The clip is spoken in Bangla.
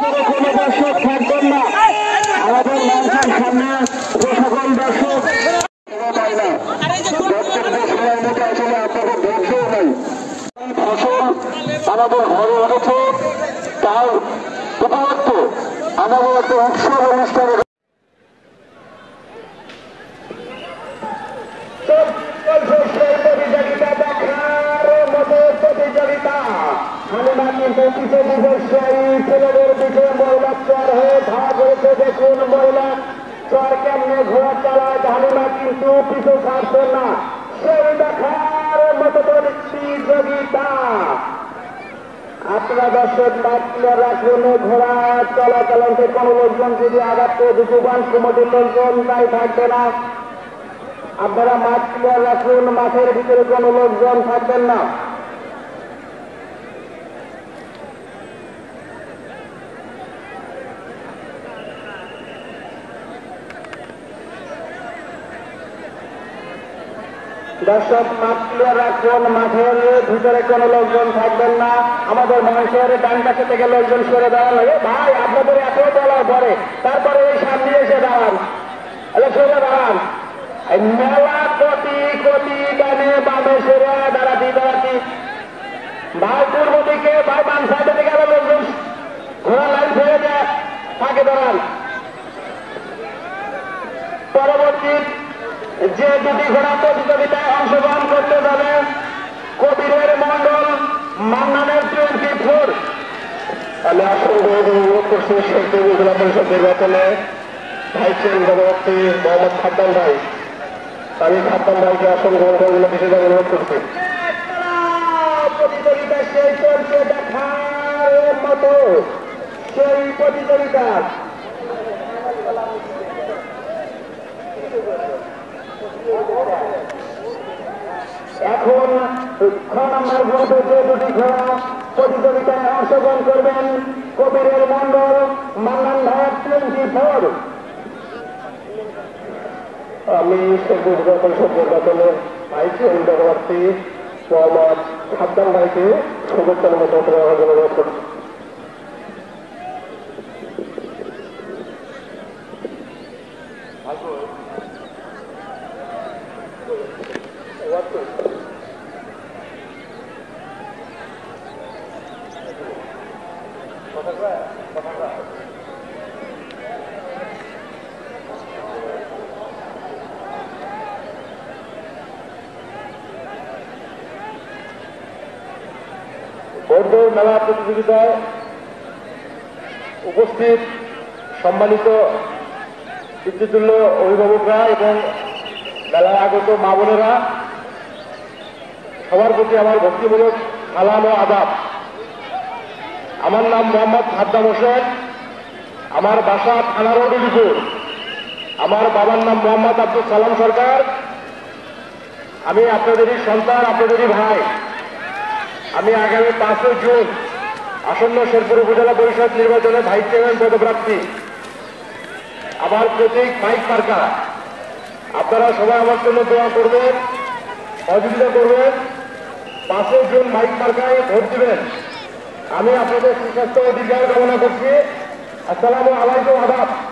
কোনো দর্শক থাকবেন না। আমাদের মঞ্চের সামনে যে সকল দর্শক পায় না, বক্তব্য শোনার মতো আসলে আপনাদের ধৈর্যও নাই। ফসল আমাদের ঘরে উঠেছে, তার উপলক্ষ আমাদের একটা উৎসব অনুষ্ঠানে প্রতিযোগিতা দেখার মতো প্রতিযোগিতা। হালিমা কিন্তু পিছিয়ে নিজস্বই ছেলেদের পিছিয়ে মহিলা চর হয়ে ভাগ হয়েছে। দেখুন মহিলা চর কেমনে ঘোড়া চালায়, হালিমা কিন্তু পিছু ছাড়ছে না। সেই দেখার মতো প্রতিযোগিতা। আপনারা দর্শক মাত্র রাখুন, ঘোড়া চলাচলকে কোন লোকজন যদি আঘাত করে দুপুবান কমিটির লোকজন তাই থাকবে না। আপনারা মাঠ ক্লিয়ার রাখুন, মাঠের ভিতরে কোন লোকজন থাকবেন না। দর্শক মাঠ ক্লিয়ার রাখুন, মাঠের ভিতরে কোন লোকজন থাকবেন না। আমাদের মঞ্চের ডান পাশে থেকে লোকজন সরে দাঁড়ান। ভাই আপনাদের এত বলার পরে তারপরে এই সামনে এসে দাঁড়ান, সরে দাঁড়ান। মেলা কোটি কোটি ডানে বামে সেরে দাঁড়াতি ভাই পূর্ব দিকে ভাই বাম সাইডে থেকে আবার লোকজন ঘোড়া লাইন ছেড়ে দেয়, ফাঁকে দাঁড়ান। পরবর্তী যে দুটি ঘোড়া প্রতিযোগিতায় অংশগ্রহণ করতে যাবে, কবিরের মন্ডল, মান্নানের 24। আমি আসলে অনুরোধ করছি শেখদেবী জেলা পরিষদ নির্বাচনে ভাইস চেয়ারম্যান মোহাম্মদ খাদ্দান ভাই, আমি খাদ্দান ভাইকে আসন গ্রহণ করার বিশেষ অনুরোধ করছি। প্রতিযোগিতা সেই চলছে দেখার মতো, সেই প্রতিযোগিতা। এখন 6 নম্বর গ্রুপে যে দুটি ঘোড়া প্রতিযোগিতায় অংশগ্রহণ করবেন, কবিরের মন্ডল, মান্নান ভাইয়ের 24। আমি জেলা পরিষদ নির্বাচনে ভাইস চেয়ারম্যান প্রার্থী মোহাম্মদ খাদ্দান ভাইকে শুভেচ্ছা নিবেদন করার জন্য অনুরোধ করছি। ভোটদৌড় মেলা প্রতিযোগিতায় উপস্থিত সম্মানিত পিতৃতুল্য অভিভাবকরা এবং মেলায় আগত মা বোনেরা, সবার প্রতি আমার ভক্তিমূলক সালাম ও আদাব। আমার নাম মোহাম্মদ খাদ্দাম হোসেন, আমার বাসা থানা রোড উলিপুর। আমার বাবার নাম মোহাম্মদ আব্দুল সালাম সরকার। আমি আপনাদেরই সন্তান, আপনাদেরই ভাই। আমি আগামী 5 জুন আসন্ন শেরপুর উপজেলা পরিষদ নির্বাচনে ভাইস চেয়ারম্যান পদপ্রার্থী। আমার প্রতীক মাইক মার্কা। আপনারা সবাই আমার জন্য দোয়া করবেন, সহযোগিতা করবেন। 5 জুন মাইক মার্কায় ভোট দিবেন। আমি আপনাদের সুস্বাস্থ্য ও দীর্ঘায়ু কামনা করছি। আসসালামু আলাইকুম, আদাব।